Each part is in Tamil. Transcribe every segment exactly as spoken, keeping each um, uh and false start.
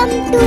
Welcome to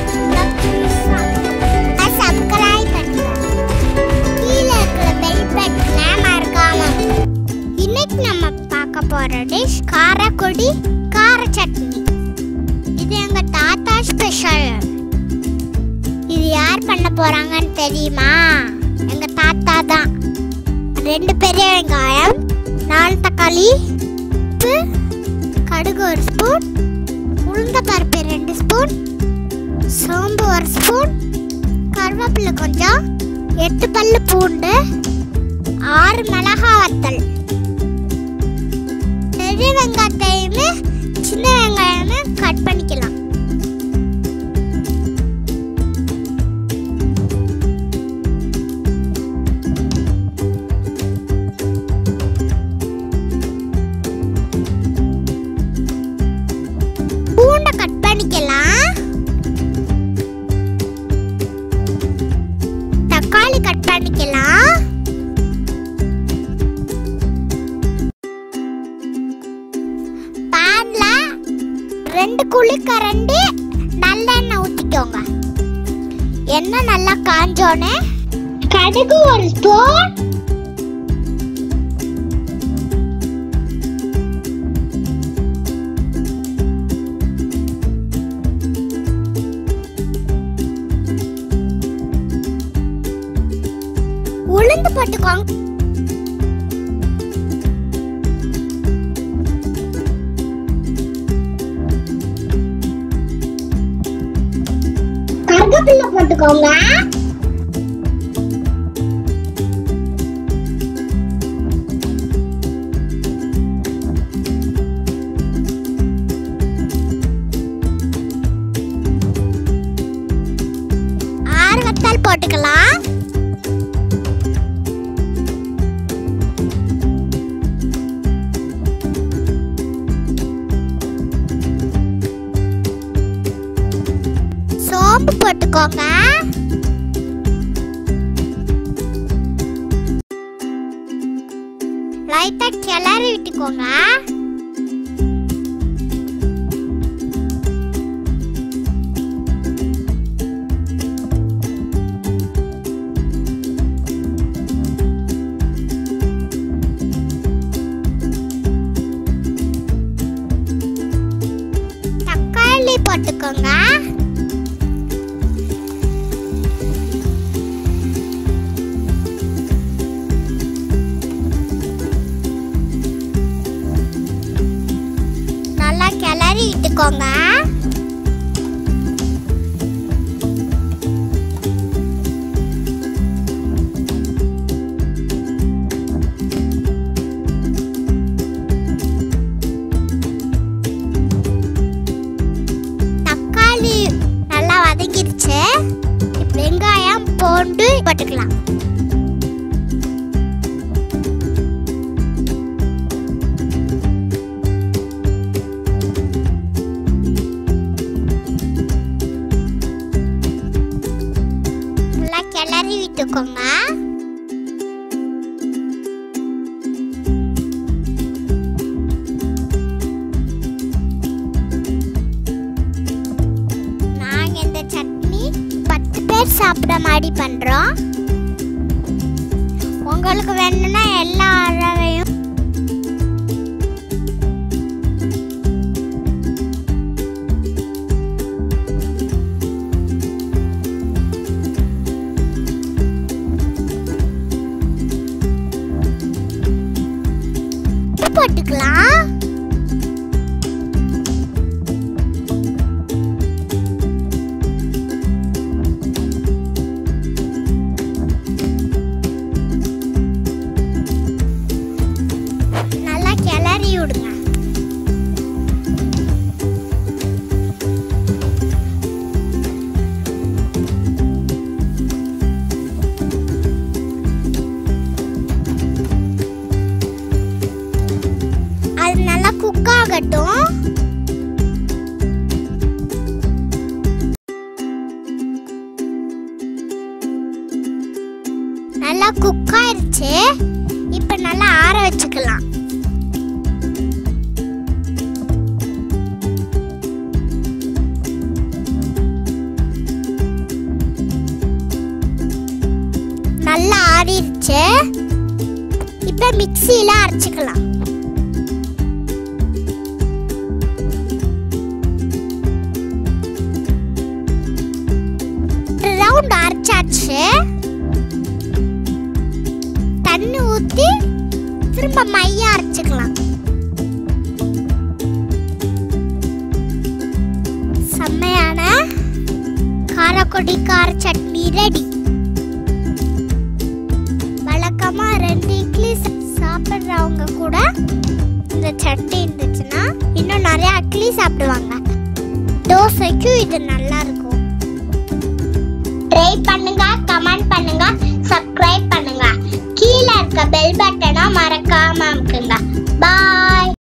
Subscribe பண்ணுங்க. கீழ இருக்கிற bell button-ஐ மறக்காம. இன்னைக்கு நம்ம பார்க்க போற டிஷ் காரக்குடி கார சட்னி. இது எங்க தாத்தா ஸ்பெஷல். இது யார் பண்ண போறாங்கன்னு தெரியுமா? எங்க தாத்தா தான். ரெண்டு பெரிய வெங்காயம், நாலு தக்காளி, உப்பு, கடுகு ஒரு ஸ்பூன், உளுந்த பருப்பு ரெண்டு ஸ்பூன், சோம்பு ஒரு ஸ்பூன், கருவேப்பிலை கொஞ்சம், எட்டு பல்லு பூண்டு, ஆறு மிளகாய் வத்தல். பெரிய வெங்காயத்தையுமே சின்ன வெங்காயமே கட் பண்ணிக்கலாம். பூண்டை கட் பண்ணிக்கலாம். தக்காளி கட் பண்ணிக்கலாம். பான்ல ரெண்டு குழிக்கரண்டி நல்லெண்ணெய் ஊத்திக்கோங்க. எண்ணெய் நல்லா காஞ்சோனே கடுகு ஒரு ஸ்பூன், உளுந்து போட்டுக்கோங்க. கருவேப்பிலை போட்டுக்கோங்க. ஆறு வத்தல் போட்டுக்கலாம். சோம்பு போட்டுக்கோங்க. லைட்டா கிளறி விட்டுக்கோங்க. தக்காளி போட்டுக்கோங்க. நல்லா கிளறி விட்டுக்கோங்க. தக்காளி நல்லா வதங்கிருச்சு. வெங்காயம் பூண்டு போட்டுக்கலாம். கிளறி விட்டுக்கோங்க. நாங்க இந்த சட்னி பத்து பேர் சாப்பிட மாதிரி பண்றோம். உங்களுக்கு வேணும்னா எல்லா அளவையும் போட்டுக்கலாம். நல்லா கிளறி விடுங்க. அது நல்லா குக் ஆகட்டும். நல்லா குக் ஆயிருச்சு. இப்ப நல்லா ஆற வச்சுக்கலாம். ஆயிடுச்சு. இப்ப மிக்ஸில அரைச்சுக்கலாம். ரவுண்ட் அரைச்சாச்சு. தண்ணி ஊத்தி திரும்ப மைய அரைச்சுக்கலாம். செம்மையான காரக்குடி கார சட்னி ரெடி. வழக்கமா ரெண்டு இட்லி சாப்பிட்றவங்க கூட இந்த சட்னி இருந்துச்சுன்னா இன்னும் நிறைய இட்லி சாப்பிடுவாங்க. தோசைக்கும் இது நல்லா இருக்கும். ட்ரை பண்ணுங்க, கமெண்ட் பண்ணுங்க, சப்ஸ்கிரைப் பண்ணுங்க. கீழே இருக்க பெல் பட்டனை மறக்காம அமுக்குங்க. பாய்.